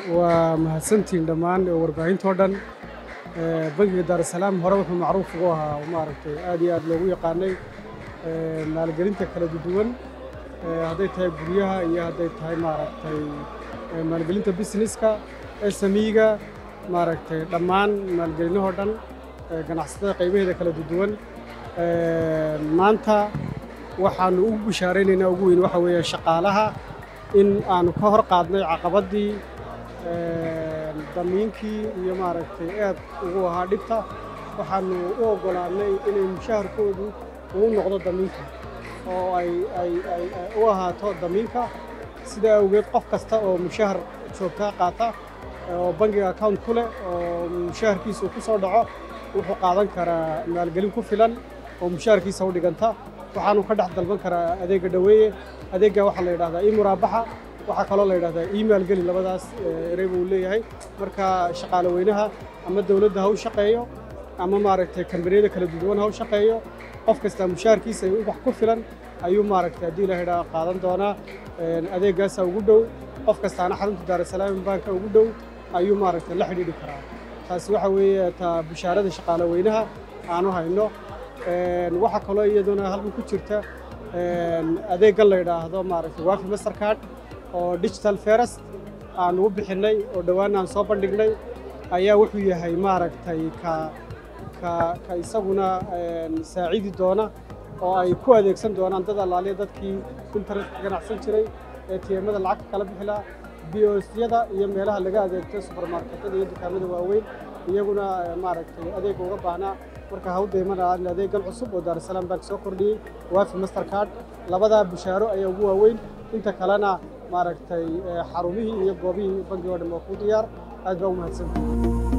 ومهسنتين دمان warbaahinta dhan bangiga Dar es Salaam hore wuxuu macruuf ugu ahaa maaragtay aad iyo aad loogu yaqaanay maalgelinta kala duwan haday tahay guryaha iyo haday tahay maaragtay maalgelinta businesska SME-ga maaragtay dhammaan maalgelinaha dhan ganacsatada qaybaheeda kala duwan maanta waxaanu ugu bishaareynaa ugu weyn waxa weeye shaqaalaha in aanu ka hor qaadnay caqabadii damiinkii iyo maaragtay aad ugu ahaa dhibta waxaanu u ogolaanay inay mushaharkoodu uu noqdo damiinka oo ay u ahaato damiinka sida awgeed qof kasta oo mushahar joogta qaata oo bangiga account ku leh oo mushaharkiisu ku soo dhaco wuxuu qaadan karaa maalgelin ku filan oo mushaharkiisa u dhiganta waxaanu ka dhex dalban karaa adeega dhaweeye adeega waxa la yiraahdaa muraabaxa waxa kale oo la yiraahdaa email gali labadaas ereyba uu leeyahay marka shaqaale weynaha ama dawladda ha u shaqeeyo ama maaragtay kambaniyada kala duwan ha u shaqeeyo qof kasta mushaharkiisa wax ku filan ayuu maaragtay hadii la yiraahdo qaadan doona adeegaas ugu dhow qof kastaana xarunta Dar es Salaam banka ugu dhow ayuu maaragtay la xiriiri karaa taasi waxa weeye ta bishaarada shaqaale weynaha aanu hayno waxa kale oo iyaduna halkan ku jirta adeega la yiraahdo maaragtay Wafi Mastercard oo digital first aan u bixinay oo dhawaan aan soo bandhignay ayaa wuxuu yahay maaragtay ka isaguna saacidi doona oo ay ku adeegsan doonaan dad alaaliya dadkii internet ganacsan jiray ATM-da lacag kala bixila BOS-yada iyo meelaha laga adeegto supermarketada iyo dukaamada waaweyn iyaguna maaragtay adeeg uga baahnaa marka ha u deemanaa adeegan cusub oo Dar es Salaam Bank soo kordhiyay Wafi Mastercard labada bishaaro ayaa ugu waaweyn inta kalena maaragtay xarumihii iyo goobihii bangiga oo dhan waa ku diyaar aad baa u mahadsantahay